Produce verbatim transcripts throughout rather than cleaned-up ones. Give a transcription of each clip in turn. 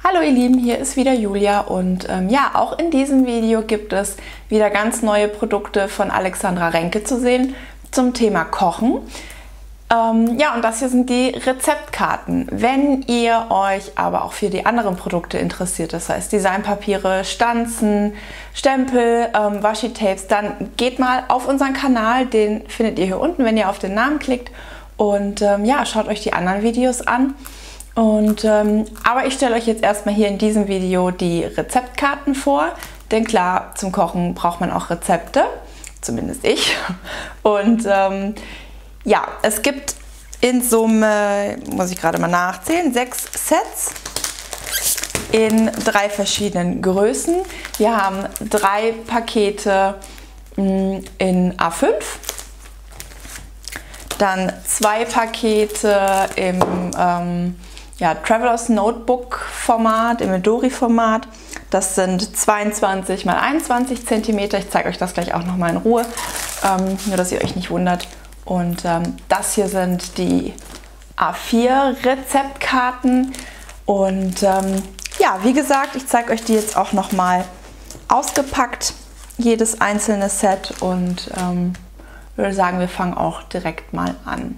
Hallo ihr Lieben, hier ist wieder Julia und ähm, ja, auch in diesem Video gibt es wieder ganz neue Produkte von Alexandra Renke zu sehen zum Thema Kochen. Ähm, ja, und das hier sind die Rezeptkarten. Wenn ihr euch aber auch für die anderen Produkte interessiert, das heißt Designpapiere, Stanzen, Stempel, ähm, Washi-Tapes, dann geht mal auf unseren Kanal, den findet ihr hier unten, wenn ihr auf den Namen klickt. Und ähm, ja, schaut euch die anderen Videos an. Und, ähm, aber ich stelle euch jetzt erstmal hier in diesem Video die Rezeptkarten vor, denn klar, zum Kochen braucht man auch Rezepte, zumindest ich. Und ähm, ja, es gibt in Summe, muss ich gerade mal nachzählen, sechs Sets in drei verschiedenen Größen. Wir haben drei Pakete in A fünf. Dann zwei Pakete im ähm, ja, Travelers Notebook Format, im Midori Format. Das sind zweiundzwanzig mal einundzwanzig Zentimeter. Ich zeige euch das gleich auch noch mal in Ruhe, ähm, nur dass ihr euch nicht wundert. Und ähm, das hier sind die A vier Rezeptkarten. Und ähm, ja, wie gesagt, ich zeige euch die jetzt auch noch mal ausgepackt, jedes einzelne Set. Und ähm, würde sagen, wir fangen auch direkt mal an.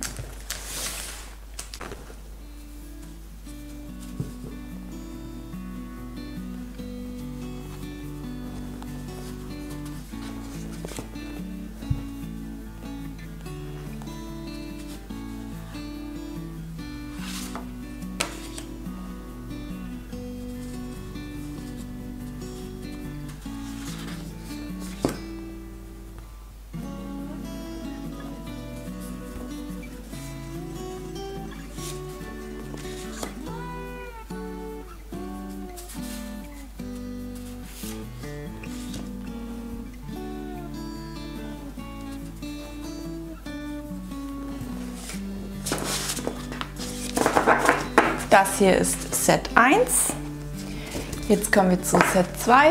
Das hier ist Set eins. Jetzt kommen wir zu Set zwei.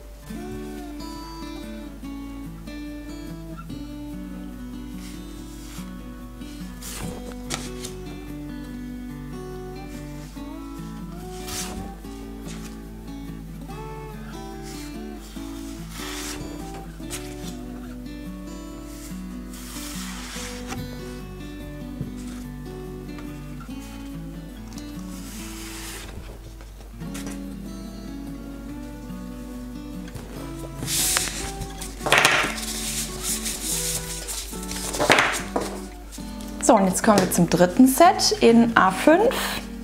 So, und jetzt kommen wir zum dritten Set in A fünf.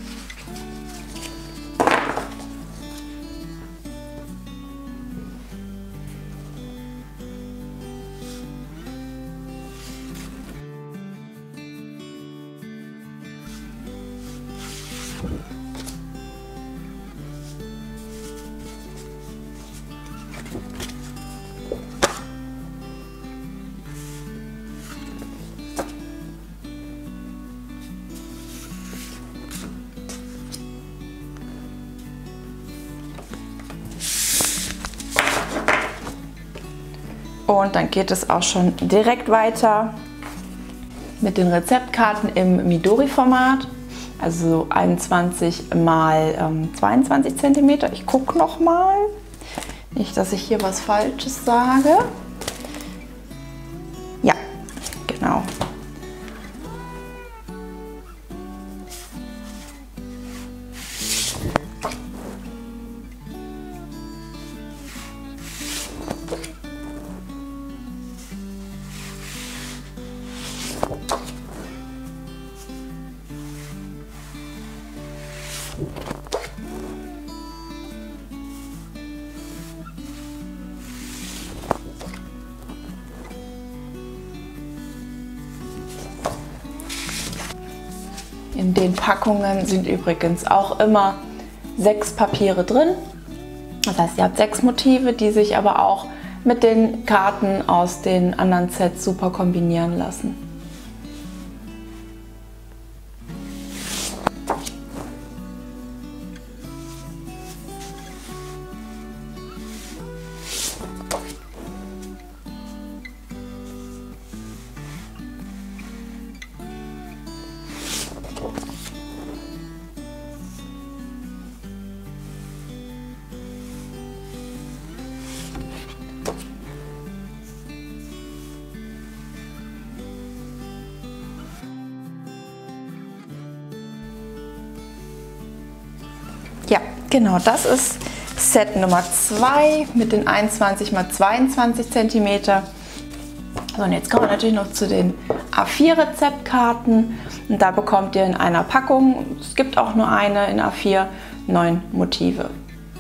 Und dann geht es auch schon direkt weiter mit den Rezeptkarten im Midori-Format, also einundzwanzig mal zweiundzwanzig Zentimeter. Ich gucke noch mal, nicht, dass ich hier was Falsches sage. Ja, genau. In den Packungen sind übrigens auch immer sechs Papiere drin. Das heißt, ihr habt sechs Motive, die sich aber auch mit den Karten aus den anderen Sets super kombinieren lassen. Ja, genau, das ist Set Nummer zwei mit den einundzwanzig mal zweiundzwanzig Zentimeter. So, und jetzt kommen wir natürlich noch zu den A vier Rezeptkarten. Und da bekommt ihr in einer Packung, es gibt auch nur eine in A vier, neun Motive.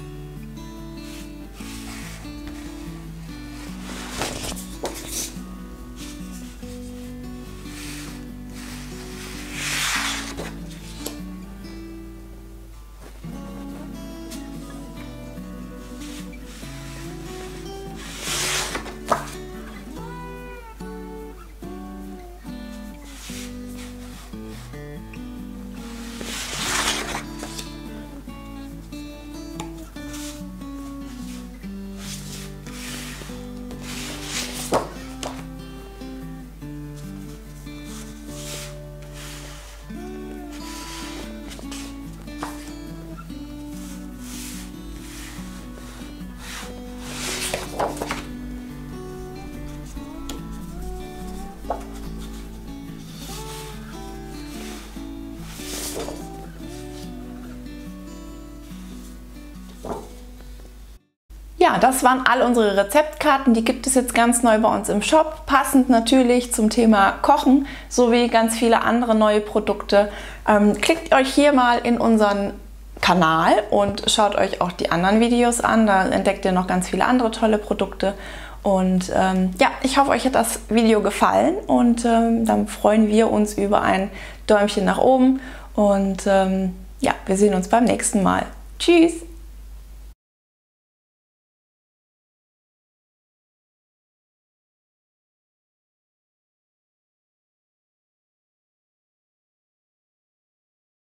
Ja, das waren all unsere Rezeptkarten, die gibt es jetzt ganz neu bei uns im Shop, passend natürlich zum Thema Kochen, sowie ganz viele andere neue Produkte. Ähm, klickt euch hier mal in unseren Kanal und schaut euch auch die anderen Videos an, da entdeckt ihr noch ganz viele andere tolle Produkte. Und ähm, ja, ich hoffe, euch hat das Video gefallen und ähm, dann freuen wir uns über ein Däumchen nach oben und ähm, ja, wir sehen uns beim nächsten Mal. Tschüss!